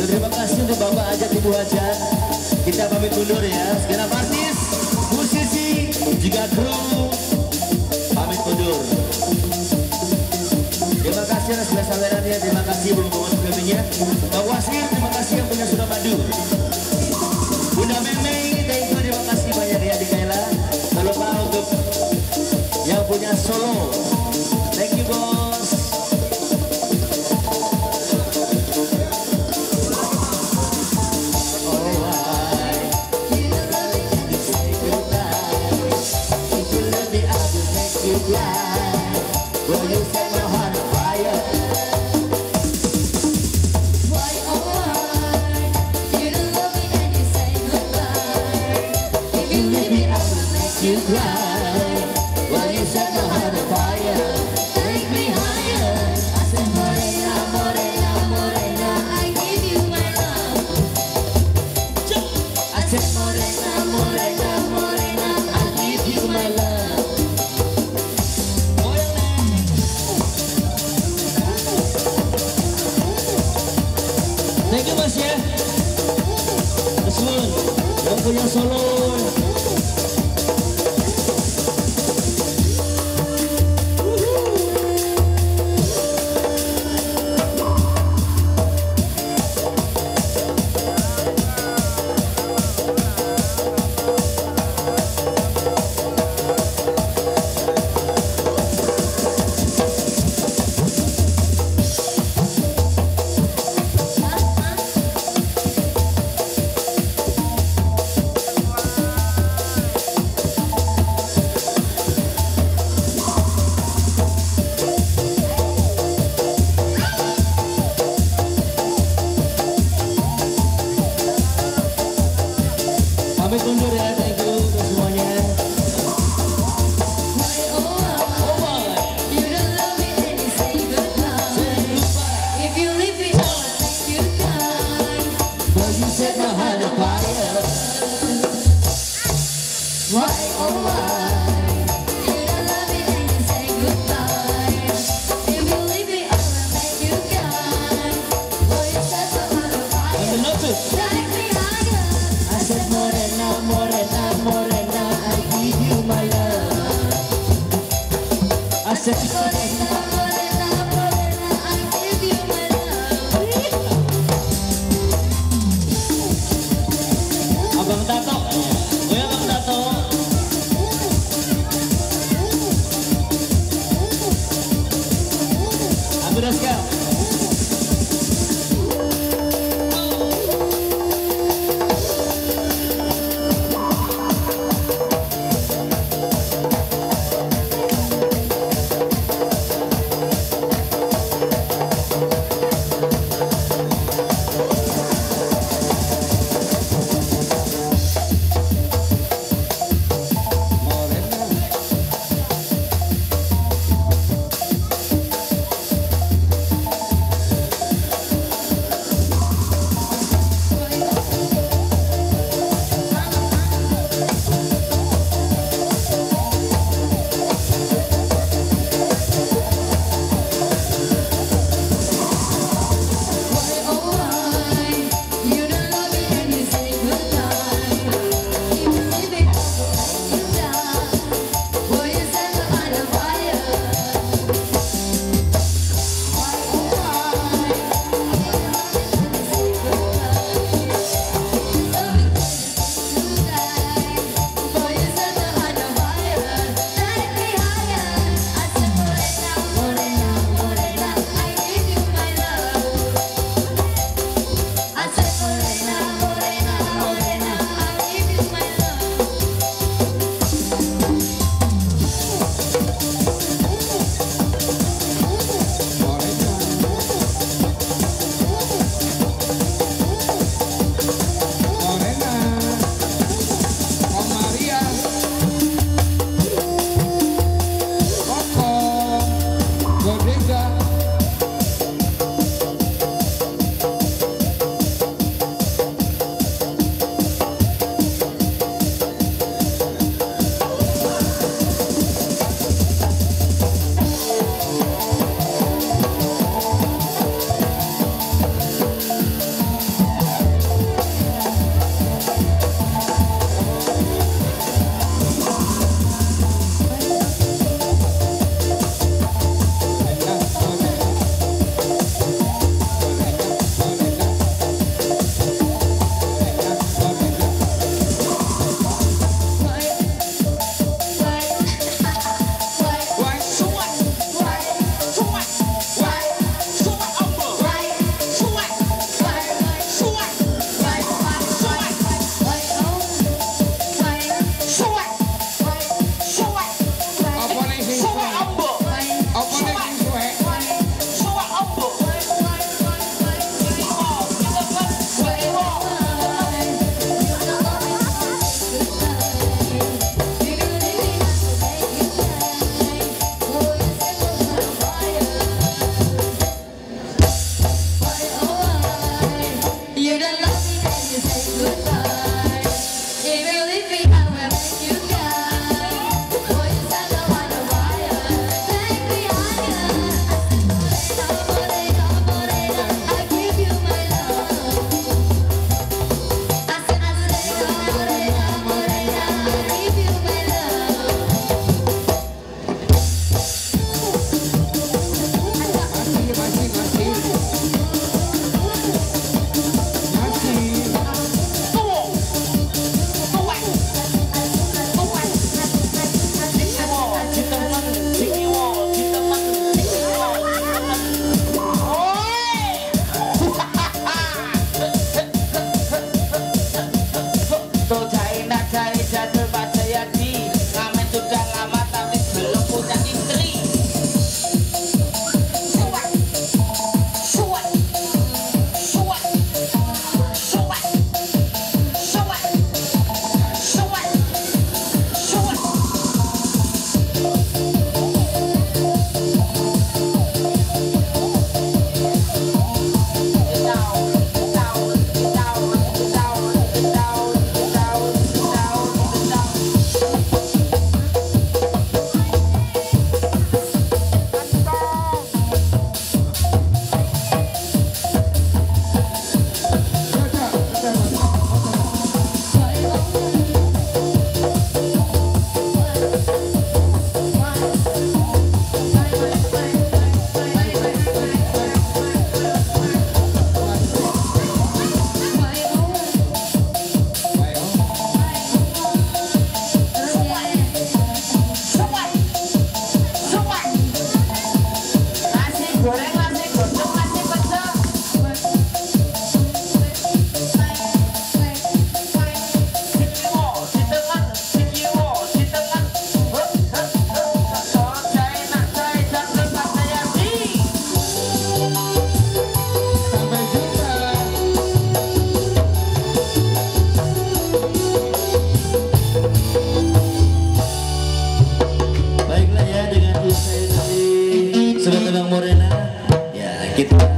Terima kasih untuk Bapak Ajat Ibu Ajat. Kita pamit mundur ya. Segenap artis, musisi, juga kru pamit mundur. Terima kasih atas kesabarannya, terima kasih Bung sebelumnya. Pak Wasir, terima kasih yang punya sudah madu. Bunda Memei, thank you, terima kasih banyak ya di Kaila. Tak lupa untuk yang punya solo, thank you bos. You cry while you set my heart on fire. Take me higher. I said, Morena, Morena, Morena, I give you my love. I said, Morena, Morena, Morena, I give you my love. Thank you mas ya. Kesun yang punya solo. Kita